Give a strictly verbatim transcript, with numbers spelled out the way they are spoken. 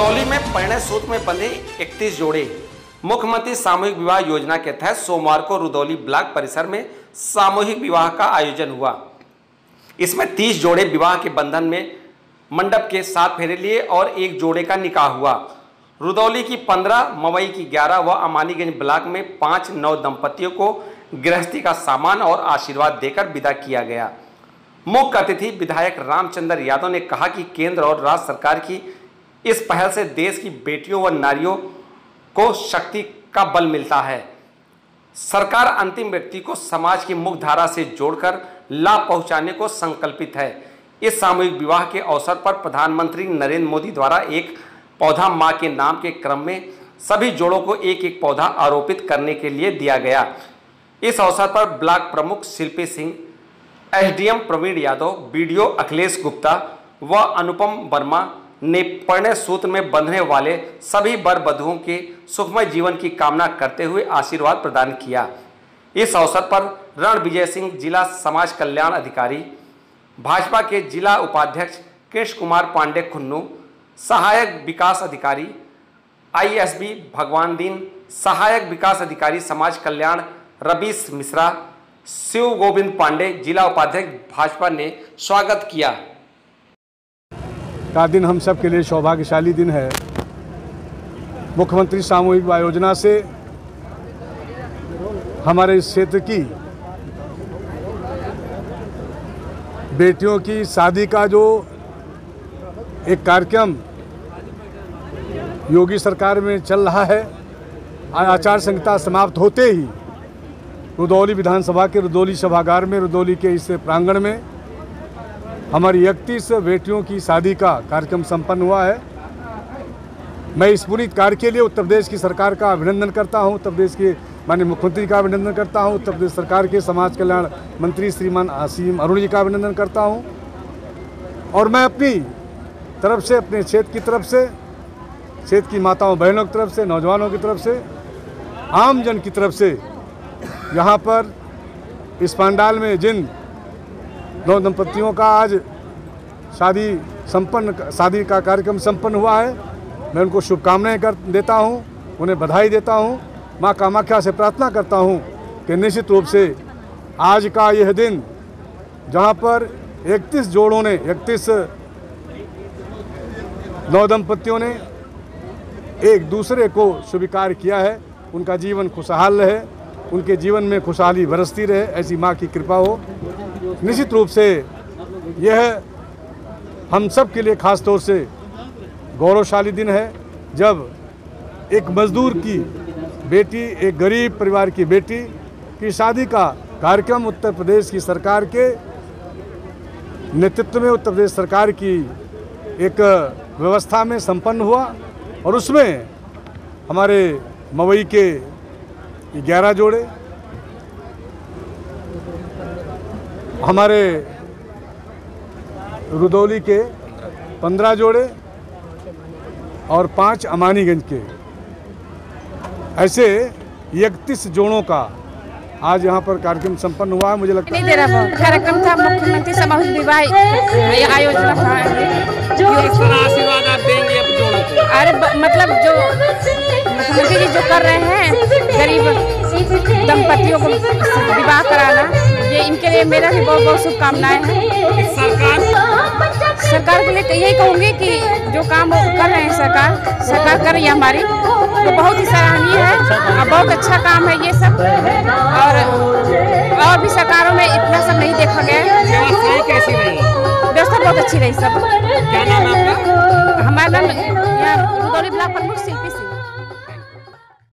रुदौली में परिणय सूत्र में बंधे इकतीस जोड़े। मुख्यमंत्री सामूहिक विवाह योजना के तहत सोमवार को रुदौली ब्लॉक परिसर में सामूहिक विवाह का आयोजन हुआ। इसमें तीस जोड़े विवाह के बंधन में मंडप के साथ फेरे लिए और एक जोड़े का निकाह हुआ। रुदौली की पंद्रह, मवई की ग्यारह व अमानीगंज ब्लॉक में पांच नव दंपतियों को गृहस्थी का सामान और आशीर्वाद देकर विदा किया गया। मुख्य अतिथि विधायक रामचंद्र यादव ने कहा कि केंद्र और राज्य सरकार की इस पहल से देश की बेटियों व नारियों को शक्ति का बल मिलता है। सरकार अंतिम व्यक्ति को समाज की मुख्य धारा से जोड़कर लाभ पहुंचाने को संकल्पित है। इस सामूहिक विवाह के अवसर पर प्रधानमंत्री नरेंद्र मोदी द्वारा एक पौधा मां के नाम के क्रम में सभी जोड़ों को एक एक पौधा आरोपित करने के लिए दिया गया। इस अवसर पर ब्लॉक प्रमुख शिल्पी सिंह, एसडीएम प्रवीण यादव, बीडीओ अखिलेश गुप्ता व अनुपम वर्मा ने परिणय सूत्र में बंधने वाले सभी वर वधुओं के सुखमय जीवन की कामना करते हुए आशीर्वाद प्रदान किया। इस अवसर पर रणविजय सिंह जिला समाज कल्याण अधिकारी, भाजपा के जिला उपाध्यक्ष कृष्ण कुमार पांडे खुन्नू, सहायक विकास अधिकारी आईएसबी भगवान दीन, सहायक विकास अधिकारी समाज कल्याण रवीश मिश्रा, शिव गोविंद पांडे, जिला उपाध्यक्ष भाजपा ने स्वागत किया। का दिन हम सब के लिए सौभाग्यशाली दिन है। मुख्यमंत्री सामूहिक विवाह योजना से हमारे इस क्षेत्र की बेटियों की शादी का जो एक कार्यक्रम योगी सरकार में चल रहा है, आचार संहिता समाप्त होते ही रुदौली विधानसभा के रुदौली सभागार में, रुदौली के इस प्रांगण में हमारी इकतीस बेटियों की शादी का कार्यक्रम संपन्न हुआ है। मैं इस पूरी कार्य के लिए उत्तर प्रदेश की सरकार का अभिनंदन करता हूं, उत्तर प्रदेश के माननीय मुख्यमंत्री का अभिनंदन करता हूं, उत्तर प्रदेश सरकार के समाज कल्याण मंत्री श्रीमान आसीम अरुण जी का अभिनंदन करता हूं। और मैं अपनी तरफ से, अपने क्षेत्र की तरफ से, क्षेत्र की माताओं बहनों की तरफ से, नौजवानों की तरफ से, आम जन की तरफ से यहाँ पर इस पंडाल में जिन नौ दंपतियों का आज शादी संपन्न शादी का कार्यक्रम संपन्न हुआ है, मैं उनको शुभकामनाएं कर देता हूं, उन्हें बधाई देता हूं। मां कामाख्या से प्रार्थना करता हूं कि निश्चित रूप से आज का यह दिन जहां पर इकतीस जोड़ों ने, इकतीस नौ दंपतियों ने एक दूसरे को स्वीकार किया है, उनका जीवन खुशहाल रहे, उनके जीवन में खुशहाली बरसती रहे, ऐसी माँ की कृपा हो। निश्चित रूप से यह हम सब के लिए खास तौर से गौरवशाली दिन है जब एक मजदूर की बेटी, एक गरीब परिवार की बेटी की शादी का कार्यक्रम उत्तर प्रदेश की सरकार के नेतृत्व में, उत्तर प्रदेश सरकार की एक व्यवस्था में संपन्न हुआ। और उसमें हमारे मवई के ग्यारह जोड़े, हमारे रुदौली के पंद्रह जोड़े और पांच अमानीगंज के, ऐसे इकतीस जोड़ों का आज यहाँ पर कार्यक्रम संपन्न हुआ है। मुझे लगता है कार्यक्रम था मुख्यमंत्री सामूहिक विवाह आयोजना था। जो आशीर्वाद आप देंगे अब जोड़ों को? अरे मतलब जो मुख्यमंत्री जी जो कर रहे हैं गरीब दंपतियों को विवाह कराना, ये इनके लिए मेरा भी बहुत बहुत शुभकामनाएं हैं। सरकार सरकार के लिए यही कहूँगी कि जो काम कर रहे हैं सरकार सरकार कर रही है हमारी, तो बहुत ही सराहनीय है और बहुत अच्छा काम है ये सब। और और भी सरकारों में इतना सब नहीं देखा गया। व्यवस्था कैसी रही? व्यवस्था बहुत अच्छी रही सब। क्या नाम है आपका? हमारा नाम यहाँ रुदौली ब्लॉक प्रमुख शिल्पी सिंह।